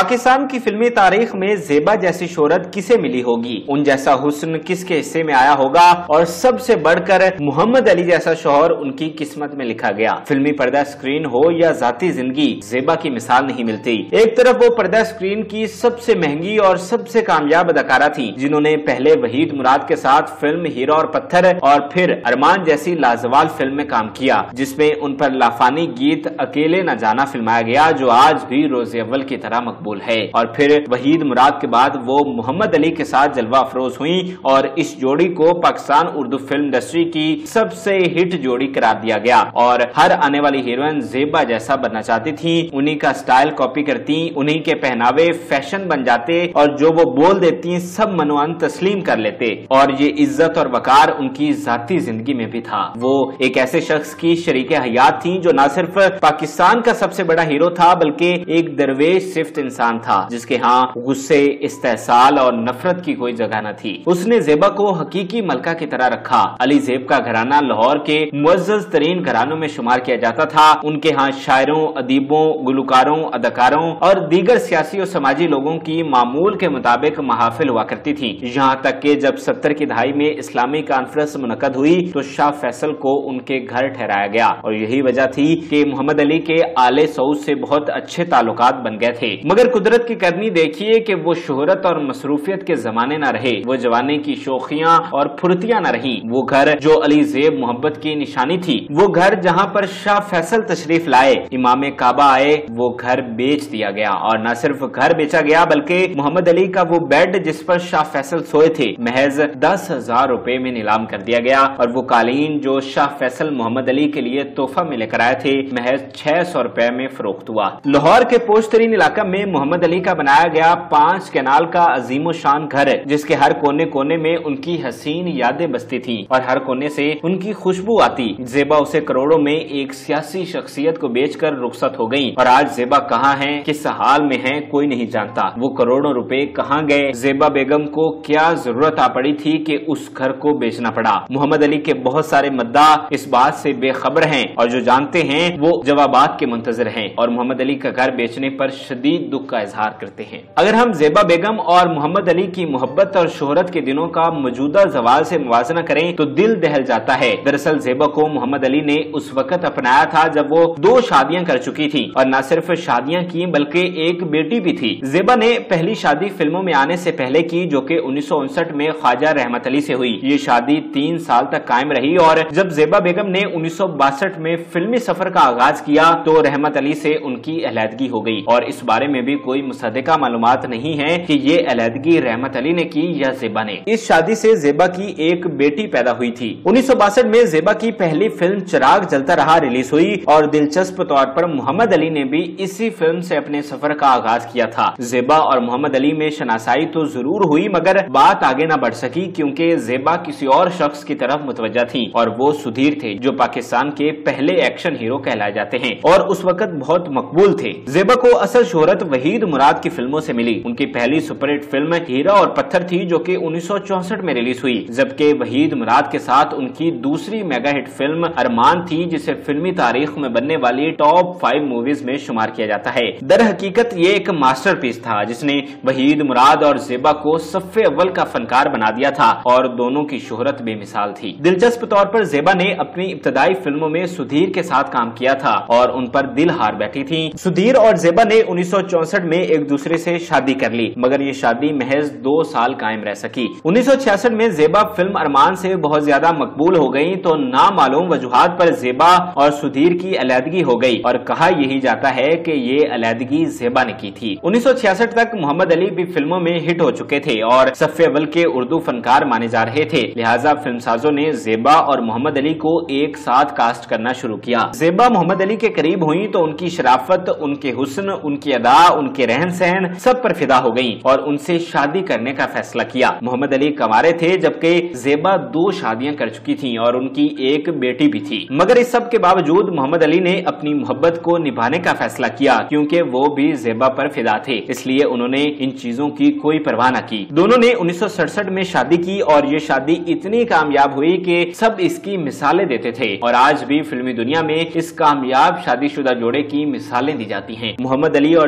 पाकिस्तान की फिल्मी तारीख में ज़ेबा जैसी शोहरत किसे मिली होगी, उन जैसा हुस्न किसके हिस्से में आया होगा और सबसे बढ़कर मोहम्मद अली जैसा शौहर उनकी किस्मत में लिखा गया। फिल्मी पर्दा स्क्रीन हो या जाती जिंदगी, ज़ेबा की मिसाल नहीं मिलती। एक तरफ वो पर्दा स्क्रीन की सबसे महंगी और सबसे कामयाब अदाकारा थी, जिन्होंने पहले वहीद मुराद के साथ फिल्म हीरा और पत्थर और फिर अरमान जैसी लाजवाब फिल्म में काम किया, जिसमें उन पर लाफानी गीत अकेले न जाना फिल्माया गया, जो आज भी रोज़े अव्वल की तरह मकबूल है। और फिर वहीद मुराद के बाद वो मोहम्मद अली के साथ जलवा अफरोज हुई और इस जोड़ी को पाकिस्तान उर्दू फिल्म इंडस्ट्री की सबसे हिट जोड़ी करार दिया गया। और हर आने वाली हीरोइन ज़ेबा जैसा बनना चाहती थी, उन्हीं का स्टाइल कॉपी करती, उन्हीं के पहनावे फैशन बन जाते और जो वो बोल देती सब मनोअन तस्लीम कर लेते। और ये इज्जत और वकार उनकी जाती जिंदगी में भी था। वो एक ऐसे शख्स की शरीके हयात थी जो न सिर्फ पाकिस्तान का सबसे बड़ा हीरो था, बल्कि एक दरवेश सिफ्त इंसान था, जिसके यहाँ गुस्से, इस्तेहसाल और नफरत की कोई जगह न थी। उसने ज़ेबा को हकीकी मलका की तरह रखा। अली ज़ेब का घराना लाहौर के मुअज़्ज़ज़ तरीन घरानों में शुमार किया जाता था। उनके यहाँ शायरों, अदीबों, गुलकारों, अदाकारों और दीगर सियासी और समाजी लोगों की मामूल के मुताबिक महाफिल हुआ करती थी। यहाँ तक कि जब 70 की दहाई में इस्लामी कॉन्फ्रेंस मुनक़द हुई तो शाह फैसल को उनके घर ठहराया गया और यही वजह थी कि मोहम्मद अली के आले सऊद से बहुत अच्छे ताल्लुकात बन गए थे। मगर कुदरत की करनी देखिए कि वो शोहरत और मसरूफियत के जमाने न रहे, वो जवानी की शोखियां और फुर्तियां न रही। वो घर जो अली ज़ेब मोहब्बत की निशानी थी, वो घर जहां पर शाह फैसल तशरीफ लाए, इमाम काबा आए, वो घर बेच दिया गया। और न सिर्फ घर बेचा गया बल्कि मोहम्मद अली का वो बेड जिस पर शाह फैसल सोए थे महज 10,000 रुपए में नीलाम कर दिया गया। और वो कालीन जो शाह फैसल मोहम्मद अली के लिए तोहफा में लेकर आए थे महज 600 रुपए में फरोख्त हुआ। लाहौर के पोशतरीन इलाका में मोहम्मद अली का बनाया गया 5 कैनाल का अजीमो शान घर, जिसके हर कोने कोने में उनकी हसीन यादें बसती थी और हर कोने से उनकी खुशबू आती। ज़ेबा उसे करोड़ों में एक सियासी शख्सियत को बेचकर रुखसत हो गई और आज ज़ेबा कहाँ है, किस हाल में है, कोई नहीं जानता। वो करोड़ों रुपए कहाँ गए, ज़ेबा बेगम को क्या जरूरत आ पड़ी थी कि उस घर को बेचना पड़ा। मोहम्मद अली के बहुत सारे मद्दाह इस बात से बेखबर हैं और जो जानते हैं वो जवाबात के मुंतजर हैं और मोहम्मद अली का घर बेचने पर शदीद दुख का इजहार करते हैं। अगर हम ज़ेबा बेगम और मोहम्मद अली की मोहब्बत और शोहरत के दिनों का मौजूदा ज़वाल से मुवाजना करें तो दिल दहल जाता है। दरअसल ज़ेबा को मोहम्मद अली ने उस वक्त अपनाया था जब वो 2 शादियां कर चुकी थी और न सिर्फ शादियां की बल्कि एक बेटी भी थी। ज़ेबा ने पहली शादी फिल्मों में आने से पहले की, जो कि 1959 में ख्वाजा रहमत अली से हुई। ये शादी 3 साल तक कायम रही और जब ज़ेबा बेगम ने 1962 में फिल्मी सफर का आगाज किया तो रहमत अली से उनकी अलहदगी हो गई और इस बारे में भी कोई मुसद्दिका मालूमात नहीं है कि ये अलहदगी रहमत अली ने की या ज़ेबा ने। इस शादी से ज़ेबा की एक बेटी पैदा हुई थी। 1962 में ज़ेबा की पहली फिल्म चिराग जलता रहा रिलीज हुई और दिलचस्प तौर पर मोहम्मद अली ने भी इसी फिल्म से अपने सफर का आगाज किया था। ज़ेबा और मोहम्मद अली में शनासाई तो जरूर हुई मगर बात आगे न बढ़ सकी क्योंकि ज़ेबा किसी और शख्स की तरफ मुतवज्जा थी और वो सुधीर थे, जो पाकिस्तान के पहले एक्शन हीरो कहलाए जाते हैं और उस वक्त बहुत मकबूल थे। ज़ेबा को असल शोहरत वहीद मुराद की फिल्मों से मिली। उनकी पहली सुपरहिट फिल्म हीरा और पत्थर थी, जो कि 1964 में रिलीज हुई, जबकि वहीद मुराद के साथ उनकी दूसरी मेगा हिट फिल्म अरमान थी, जिसे फिल्मी तारीख में बनने वाली टॉप 5 मूवीज में शुमार किया जाता है। दर हकीकत ये एक मास्टरपीस था जिसने वहीद मुराद और ज़ेबा को सफ़े अव्वल का फनकार बना दिया था और दोनों की शोहरत बेमिसाल थी। दिलचस्प तौर पर ज़ेबा ने अपनी इब्तदाई फिल्मों में सुधीर के साथ काम किया था और उन पर दिल हार बैठी थी। सुधीर और ज़ेबा ने 1964 में एक दूसरे से शादी कर ली मगर ये शादी महज 2 साल कायम रह सकी। 1966 में ज़ेबा फिल्म अरमान से बहुत ज्यादा मकबूल हो गई तो नामालूम वजूहात पर ज़ेबा और सुधीर की अलहदगी हो गई और कहा यही जाता है कि ये अलहदगी ज़ेबा ने की थी। 1966 तक मोहम्मद अली भी फिल्मों में हिट हो चुके थे और सफ़े अव्वल के उर्दू फनकार माने जा रहे थे, लिहाजा फिल्मसाजों ने ज़ेबा और मोहम्मद अली को एक साथ कास्ट करना शुरू किया। ज़ेबा मोहम्मद अली के करीब हुई तो उनकी शराफत, उनके हुस्न, उनकी अदा, उनके रहन सहन सब पर फिदा हो गई और उनसे शादी करने का फैसला किया। मोहम्मद अली कंवारे थे जबकि ज़ेबा 2 शादियां कर चुकी थी और उनकी एक बेटी भी थी। मगर इस सब के बावजूद मोहम्मद अली ने अपनी मोहब्बत को निभाने का फैसला किया क्योंकि वो भी ज़ेबा पर फिदा थे, इसलिए उन्होंने इन चीजों की कोई परवाह न की। दोनों ने 1967 में शादी की और ये शादी इतनी कामयाब हुई कि सब इसकी मिसालें देते थे और आज भी फिल्मी दुनिया में इस कामयाब शादीशुदा जोड़े की मिसालें दी जाती हैं। मोहम्मद अली और ज़ेबा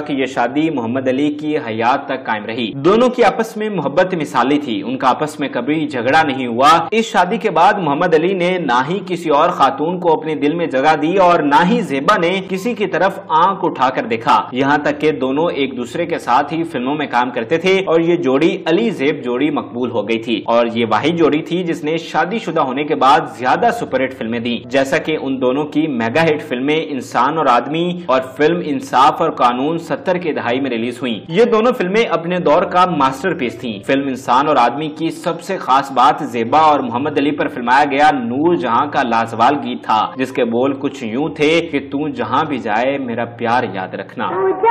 تک یہ شادی محمد علی کی حیات تک قائم رہی. دونوں کی آپس میں محبت مثالی تھی, ان کا آپس میں کبھی جھگڑا نہیں ہوا. اس شادی کے بعد محمد علی نے نہ ہی کسی اور خاتون کو اپنے دل میں جگہ دی اور نہ ہی زیبا نے کسی کی طرف آنکھ اٹھا کر دیکھا. یہاں تک کہ دونوں ایک دوسرے کے ساتھ ہی فلموں میں کام کرتے تھے اور یہ جوڑی علی زیب جوڑی مقبول ہو گئی تھی, اور یہ واحد جوڑی تھی جس نے شادی شدہ ہونے کے بعد زیادہ سپر ہٹ فلمیں دی, جیسا کہ ان دونوں کی میگا ہٹ فلمیں انسان اور آدمی اور فلم انصاف اور قانون 70 کی دہائی میں ریلیز ہوئیں. یہ دونوں فلمیں اپنے دور کا ماسٹر پیس تھیں. فلم انسان اور آدمی کی سب سے خاص بات زیبا اور محمد علی پر فلمایا گیا نور جہاں کا لازوال گیت تھا, جس کے بول کچھ یوں تھے کہ تو جہاں بھی جائے میرا پیار یاد رکھنا.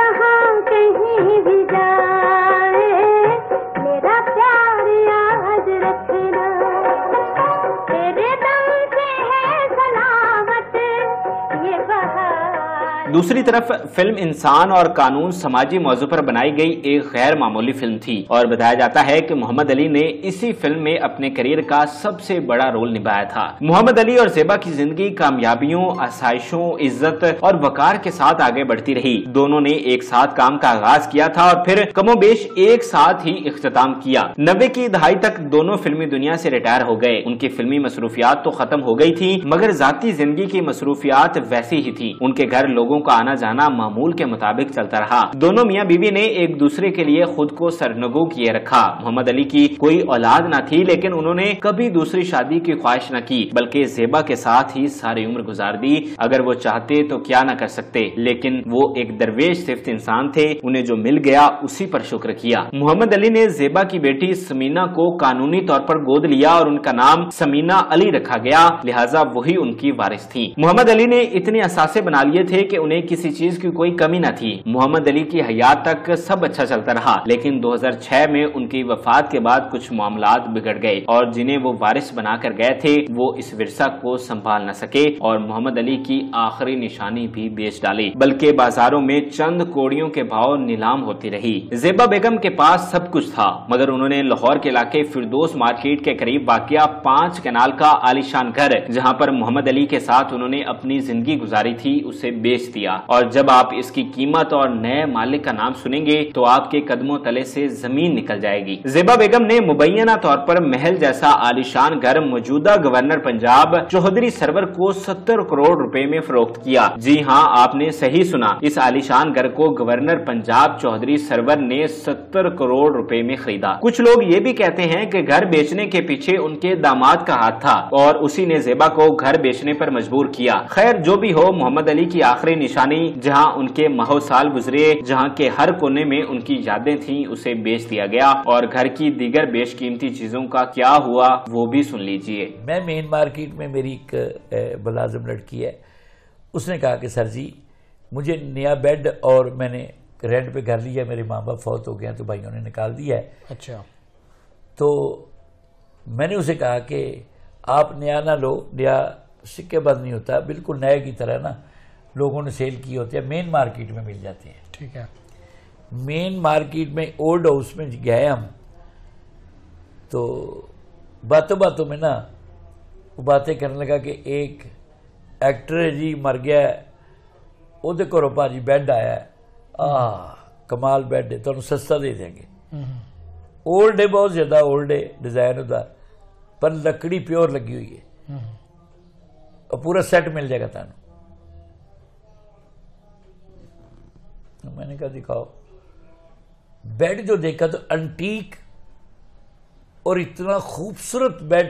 دوسری طرف فلم انسان اور قانون سماجی موضوع پر بنائی گئی ایک غیر معمولی فلم تھی, اور بتایا جاتا ہے کہ محمد علی نے اسی فلم میں اپنے کیریئر کا سب سے بڑا رول نبھایا تھا. محمد علی اور زیبا کی زندگی کامیابیوں, آسائشوں, عزت اور وقار کے ساتھ آگے بڑھتی رہی. دونوں نے ایک ساتھ کام کا آغاز کیا تھا اور پھر کم و بیش ایک ساتھ ہی اختتام کیا. 90 کی دہائی تک دونوں فلمی دنیا سے ریٹائر ہو گئے. ان کی فلمی مصروفیات تو ختم ہو گئی تھی, مگر ذاتی زندگی کی مصروفیات ویسی ہی تھی. ان کے گھر لوگوں کا آنا جانا معمول کے مطابق چلتا رہا. دونوں میاں بیوی نے ایک دوسرے کے لیے خود کو سرنگو کیے رکھا. محمد علی کی کوئی اولاد نہ تھی, لیکن انہوں نے کبھی دوسری شادی کی خواہش نہ کی, بلکہ زیبا کے ساتھ ہی ساری عمر گزار دی. اگر وہ چاہتے تو کیا نہ کر سکتے, لیکن وہ ایک درویش صفت انسان تھے. انہیں جو مل گیا اسی پر شکر کیا. محمد علی نے زیبا کی بیٹی سمینا کو قانونی طور پر گود لیا اور ان کا نام سمینا علی رکھا گیا, لہٰذا وہی ان کی وارث تھی. محمد علی نے اتنے اثاثے بنا لیے تھے کہ انہیں کسی چیز کی کوئی کمی نہ تھی. محمد علی کی حیات تک سب اچھا چلتا رہا, لیکن 2006 میں ان کی وفات کے بعد کچھ معاملات بگڑ گئے, اور جنہیں وہ وارث بنا کر گئے تھے وہ اس ورثہ کو سنبھال نہ سکے اور محمد علی کی آخری نشانی بھی بیچ ڈالی, بلکہ بازاروں میں چند کوڑیوں کے بھاؤ نیلام ہوتی رہی. زیبا بیگم کے پاس سب کچھ تھا, مگر انہوں نے لاہور کے علاقے فردوس مارکیٹ کے قریب واقع 5 کنال کا عالیشان گھر, جہاں پر محمد علی کے ساتھ انہوں نے اپنی زندگی گزاری تھی, اسے بیچ دیا. اور جب آپ اس کی قیمت اور نئے مالک کا نام سنیں گے تو آپ کے قدموں تلے سے زمین نکل جائے گی. زیبا بیگم نے مبینہ طور پر محل جیسا عالیشان گھر موجودہ گورنر پنجاب چوہدری سرور کو 70 کروڑ روپے میں فروخت کیا. جی ہاں, آپ نے صحیح سنا, اس عالیشان گھر کو گورنر پنجاب چوہدری سرور نے 70 کروڑ روپے میں خریدا. کچھ لوگ یہ بھی کہتے ہیں کہ گھر بیچنے کے پیچھے ان کے داماد کا ہاتھ تھا اور اسی نے زیبا کو گھر بیچنے پر مجبور کیا. خیر جو بھی ہو, محمد علی کی آخری نشانی جہاں ان کے ماہ سال گزرے, جہاں کے ہر کونے میں ان کی یادیں تھیں, اسے بیچ دیا گیا. اور گھر کی دیگر بیش قیمتی چیزوں کا کیا ہوا وہ بھی سن لیجئے. میں مین مارکیٹ میں میری ایک ملازم لڑکی ہے, اس نے کہا کہ سر جی مجھے نیا بیڈ, اور میں نے رینٹ پہ گھر لیا, میرے ماں باپ فوت ہو گئے تو بھائیوں نے نکال دیا ہے. اچھا. تو میں نے اسے کہا کہ آپ نیا نہ لو, نیا سکے بند نہیں ہوتا, بالکل نئے کی طرح نا لوگوں نے سیل کی ہوتے ہیں, مین مارکیٹ میں مل جاتے ہیں. ٹھیک ہے. مین مارکیٹ میں اولڈ ہاؤس میں گئے ہم, تو باتوں باتوں میں نا وہ باتیں کرنے لگا کہ ایک ایکٹر ہے جی مر گیا ہے, وہ دیکھو روپا جی بیڈ آیا ہے, کمال بیڈ ہے, تو سستا دے دیں گے. اولڈ ہے, بہت زیادہ اولڈ ہے, ڈیزائن ہوتا, پر لکڑی پیور لگی ہوئی ہے, اور پورا سیٹ مل جائے گا تانوں. میں نے کہا دکھاؤ. بیڈ جو دیکھا تو انٹیک اور اتنا خوبصورت بیڈ,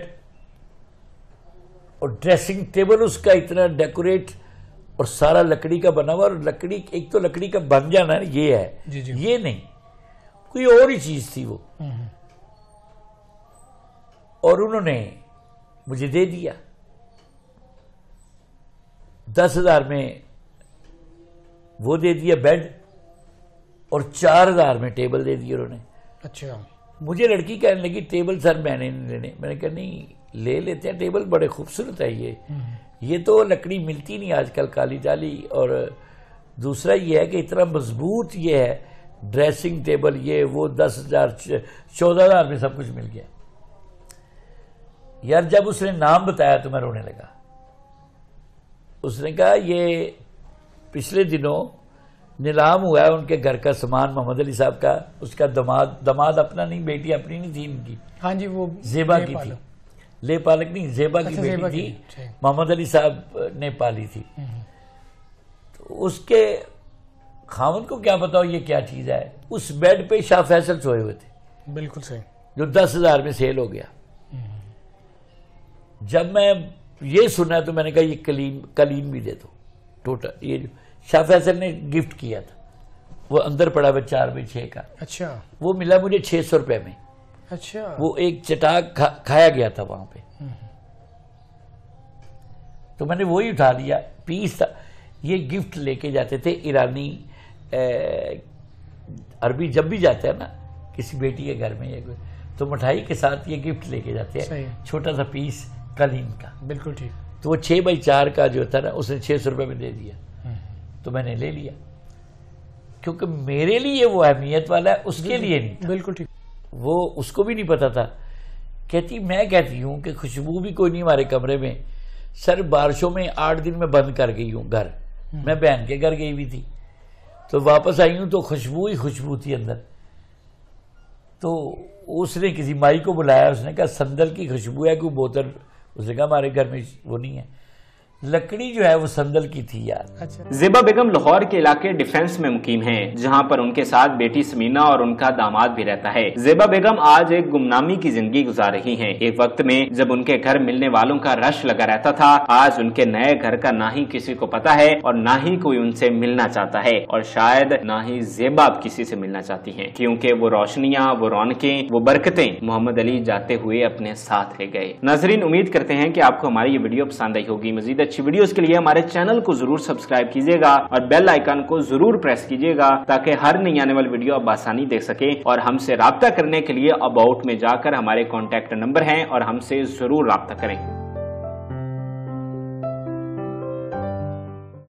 اور ڈریسنگ ٹیبل اس کا اتنا ڈیکوریٹ, اور سارا لکڑی کا بنا ہوا, اور لکڑی ایک تو لکڑی کا بن جانا ہے یہ ہے, یہ نہیں کوئی اور ہی چیز تھی وہ. اور انہوں نے مجھے دے دیا 10,000 میں, وہ دے دیا بیڈ, اور 4,000 میں ٹیبل دے دی انہوں نے. اچھا. مجھے لڑکی کہنے لگی ٹیبل سر میں نے نہیں لینے. میں نے کہا نہیں لے لیتے ہیں, ٹیبل بڑے خوبصورت ہے, یہ تو لکڑی ملتی نہیں آج کل کالی جالی, اور دوسرا یہ ہے کہ اتنا مضبوط یہ ہے ڈریسنگ ٹیبل, یہ وہ 10,000 14,000 میں سب کچھ مل گیا. یار جب اس نے نام بتایا تو میں رونے لگا. اس نے کہا یہ پچھلے دنوں نیلام ہوا ہے ان کے گھر کا سامان محمد علی صاحب کا، اس کا دماد اپنا نہیں، بیٹی اپنی نہیں تھی ان کی، ہاں جی وہ زیبا کی تھی، لے پالک نہیں، زیبا کی بیٹی تھی، محمد علی صاحب نے پالی تھی. تو اس کے خاوند کو کیا پتا ہو یہ کیا چیز ہے. اس بیڈ پہ شاہ فیصل سوئے ہوئے تھے، بالکل صحیح، جو 10,000 میں سیل ہو گیا. جب میں یہ سنا تو میں نے کہا یہ کلین بھی دے دو ٹوٹل. یہ شاہ فیصل نے گفٹ کیا تھا، وہ اندر پڑا ہوا 4x6 کا. اچھا، وہ ملا مجھے 600 روپے میں. اچھا، وہ ایک چٹاک کھایا گیا تھا وہاں پہ، تو میں نے وہی اٹھا لیا. پیس تھا. یہ گفٹ لے کے جاتے تھے ایرانی عربی، جب بھی جاتے ہیں نا کسی بیٹی کے گھر میں تو مٹھائی کے ساتھ یہ گفٹ لے کے جاتے ہیں، چھوٹا سا پیس قالین کا. بالکل ٹھیک. تو وہ 6x4 کا جو تھا نا اس نے 600 روپے میں دے دیا، تو میں نے لے لیا کیونکہ میرے لیے وہ اہمیت والا ہے، اس کے لیے نہیں. بالکل ٹھیک. وہ اس کو بھی نہیں پتا تھا. میں کہتی ہوں کہ خوشبو بھی کوئی نہیں ہمارے کمرے میں. سر بارشوں میں 8 دن میں بند کر گئی ہوں گھر. میں بہن کے گھر گئی ہوئی تھی تو واپس آئی ہوں تو خوشبو ہی خوشبو تھی اندر. تو اس نے کسی مائی کو بلایا، اس نے کہا سندل کی خوشبو ہے کوئی بوتل. اس نے کہا ہمارے گھر میں وہ نہیں ہے. لکڑی جو ہے وہ سندل کی تھی یار. زیبا بیگم لاہور کے علاقے ڈیفنس میں مقیم ہیں، جہاں پر ان کے ساتھ بیٹی سمینا اور ان کا داماد بھی رہتا ہے. زیبا بیگم آج ایک گمنامی کی زندگی گزار رہی ہیں. ایک وقت میں جب ان کے گھر ملنے والوں کا رش لگا رہتا تھا، آج ان کے نئے گھر کا نہ ہی کسی کو پتا ہے اور نہ ہی کوئی ان سے ملنا چاہتا ہے، اور شاید نہ ہی زیبا اب کسی سے ملنا چاہتی ہیں، کیونکہ وہ روشنیاں، وہ رونقیں، وہ برکتیں محمد علی جاتے ہوئے اپنے ساتھ لے گئے. ناظرین، امید کرتے ہیں کہ آپ کو ہماری یہ ویڈیو پسند آئی ہوگی. مزید اچھی ویڈیوز کے لیے ہمارے چینل کو ضرور سبسکرائب کیجیے گا اور بیل آئیکن کو ضرور پریس کیجیے گا تاکہ ہر نئی آنے والی ویڈیو آپ آسانی دیکھ سکیں. اور ہم سے رابطہ کرنے کے لیے اباؤٹ میں جا کر ہمارے کانٹیکٹ نمبر ہیں اور ہم سے ضرور رابطہ کریں.